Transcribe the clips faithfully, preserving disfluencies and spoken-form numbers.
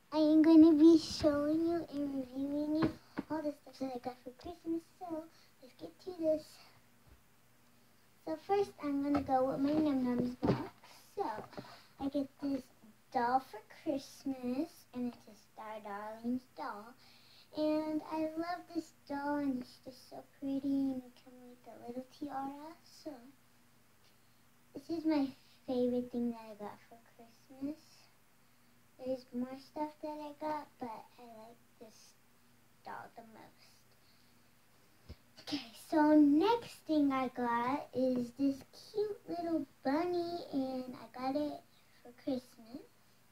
I am going to be showing you and reviewing you all the stuff that I got for Christmas. So let's get to this. So first I'm going to go with my Num Nums box. So I get this doll for Christmas, and it's a Star Darlings doll. And I love this doll, and it's just so pretty, and it comes with a little tiara. So this is my favorite thing that I got for Christmas. There's more stuff that I got, but I like this doll the most. Okay, so next thing I got is this cute little bunny, and I got it for Christmas.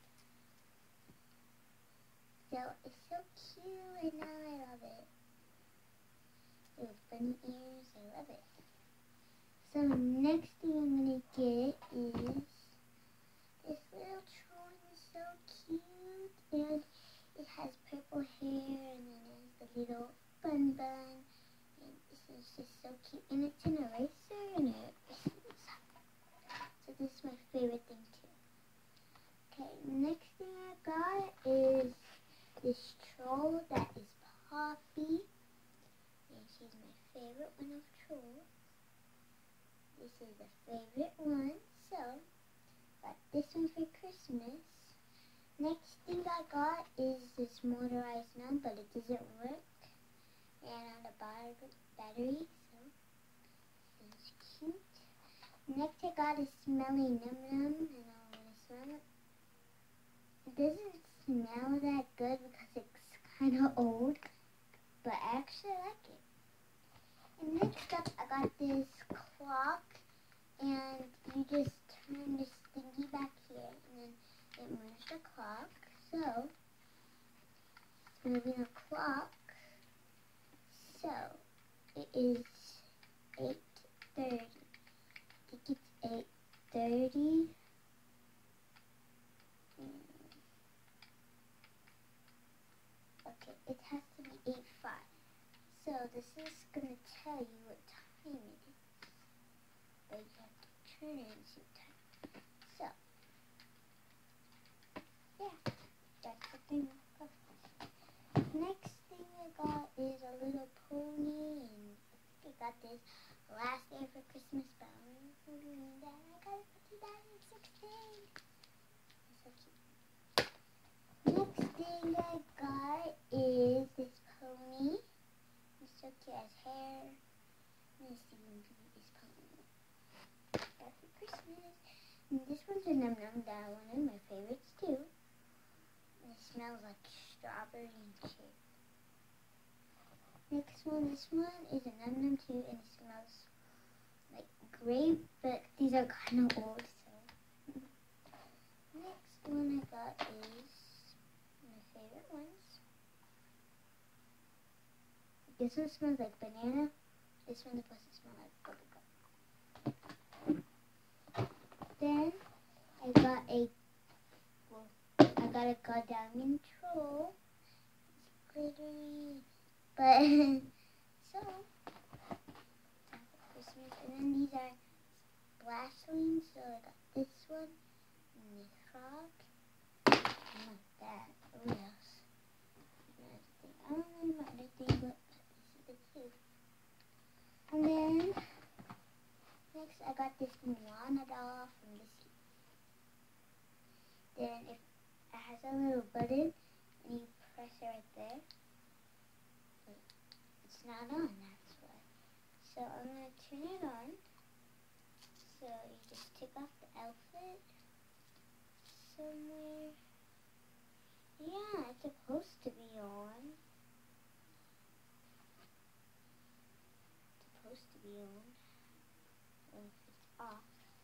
So it's so cute, and now I love it. Little bunny ears, I love it. So next thing I'm gonna get is this little troll, is so cute, and it has purple hair, and then there's the little bun bun, and this is just so cute, and it's an eraser, and it so this is my favorite thing too. Okay, next thing I got is this troll that is Poppy, and she's my favorite one of trolls. This is the favorite one, so got this one for Christmas. Next thing I got is this motorized gnome, but it doesn't work, and on the bottom battery, so it's cute. Next I got a smelly Num Num, and I want to smell it. It doesn't smell that good because it's kind of old, but I actually like it. And next up I got this clock, and you just turn this thingy back here, and then it moves the clock. So it's moving the clock. So it is eight thirty. I think it's eight thirty. Okay, it has to be eight five. So this is going to tell you what time it is. But you have to turn it and see time. So, yeah, that's the thing. Next thing I got is a little pony, and I think I got this last day for Christmas, but I'm doing that. I got it for two thousand sixteen. It's so cute. Next thing I got is this pony. It's so cute, it has hair. Let's see this pony. Got for Christmas. And this one's a Num Num doll, one of my favorites too. And it smells like strawberry and cherry. Next one, this one is a Num Num too, and it smells like grape, but these are kind of old, so. Next one I got is my favorite ones. This one smells like banana. This one's supposed to smell like bubblegum. Then I got a, well, I got a goddamn troll. It's glittery, but so Christmas. And then these are splashlings. So I got this one and this frog. I like that. What else? I don't know about anything, but this is the two. And then next I got this Moana doll from the sea. Then if it has a little button, and you press it right there. But it's not on, that's why. So I'm gonna turn it on. So you just take off the outfit somewhere. Yeah, it's supposed to be on. It's supposed to be on. And if it's off.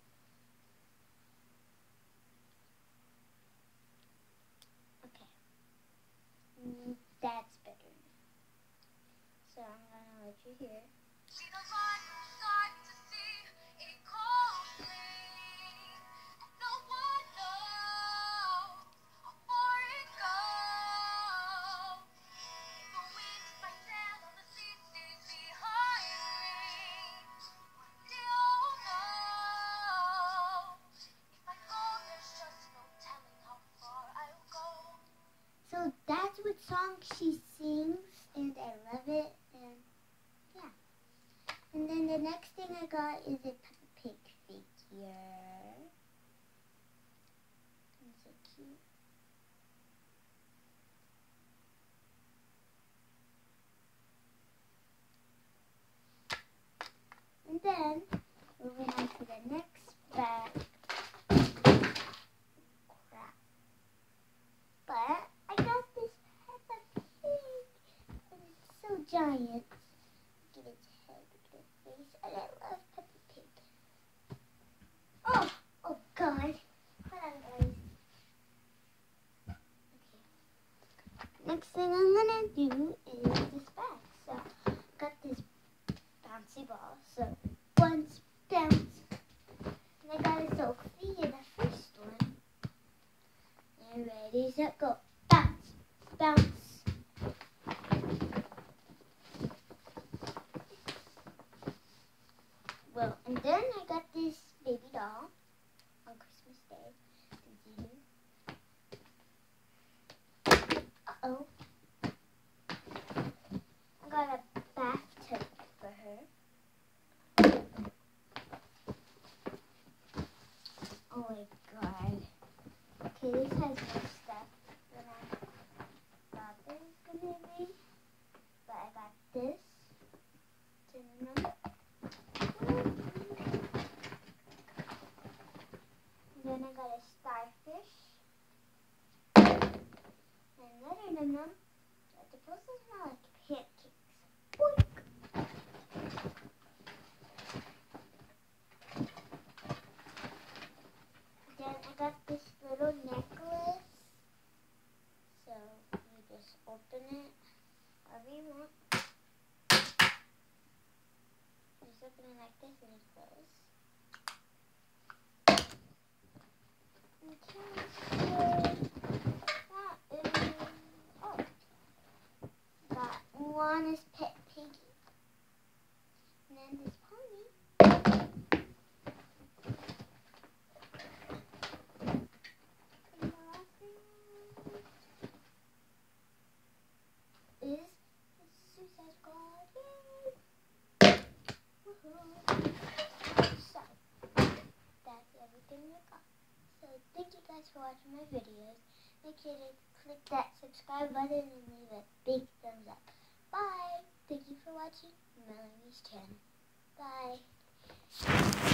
Okay. Mm, that's better now. So I'm gonna let you hear it. song she sings, and I love it, and yeah. And then the next thing I got is a Peppa Pig figure. It's so cute. And then, moving on to the next bag. Crap. But I got this Peppa Pig, and it's so giant. Look at its head, look at its face, and I love Peppa Pig. Oh, oh God. Hold on, guys. Okay. Next thing I'm gonna do is this bag. So, I got this bouncy ball. So, once bounce. And I got a Sophie in the first one. And ready, set, go. Bounce, bounce. Well, and then I got this baby doll on Christmas Day. Uh-oh. I got a bathtub for her. Oh my God. Okay, this has more stuff than I thought there was gonna be. But I got this. And then I got a starfish. And another num num. It's supposed to smell like pancakes. Boink. Then I got this little necklace. So you just open it however you want. Just open it like this and it closes. Okay, so that is, oh, got Moana's pet piggy, and then this pony, and the last thing is the Suicide Squad, yay! Woohoo! So, that's everything we got. So thank you guys for watching my videos. Make sure to click that subscribe button and leave a big thumbs up. Bye. Thank you for watching Melanie's channel. Bye.